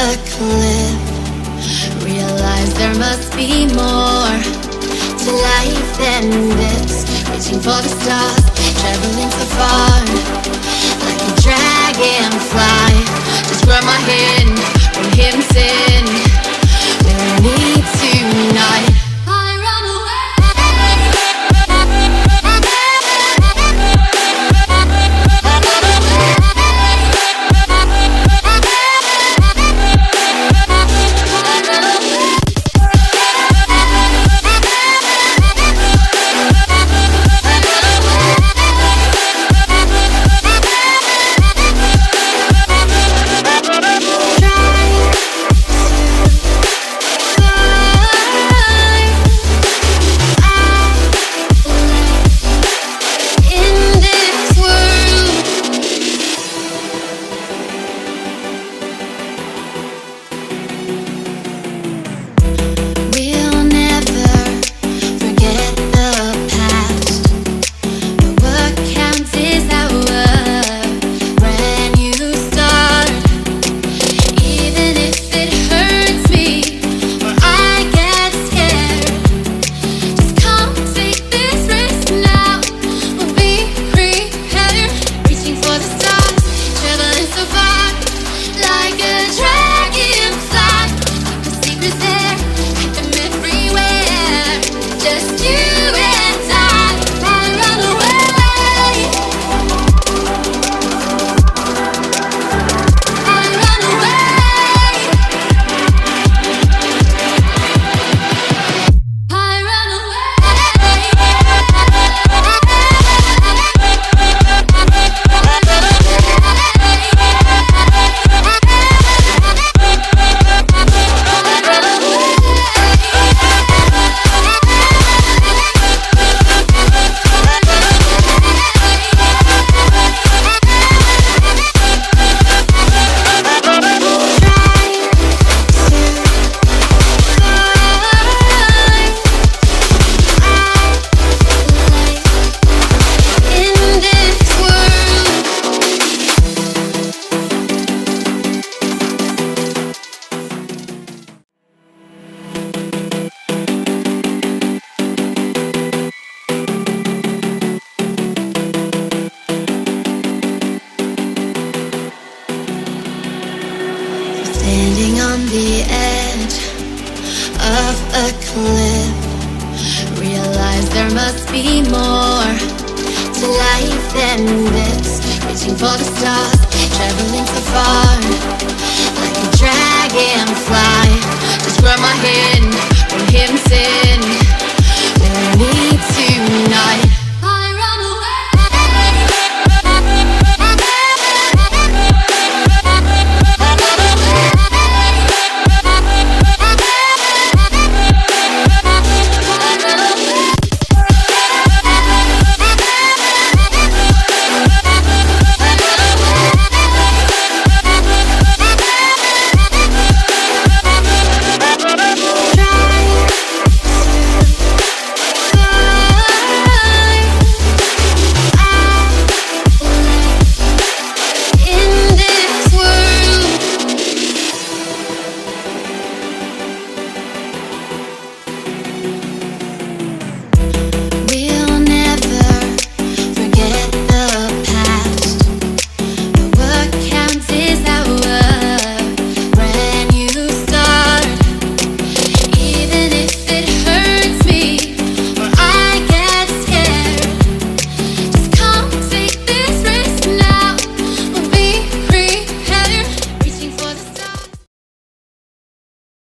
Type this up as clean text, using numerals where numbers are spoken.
a cliff. Realize there must be more to life than this. Reaching for the stars, traveling so far, like a dragonfly. Just grab my hand from hidden sin. We'll meet tonight. Standing on the edge of a cliff. Realize there must be more to life than this. Reaching for the stars,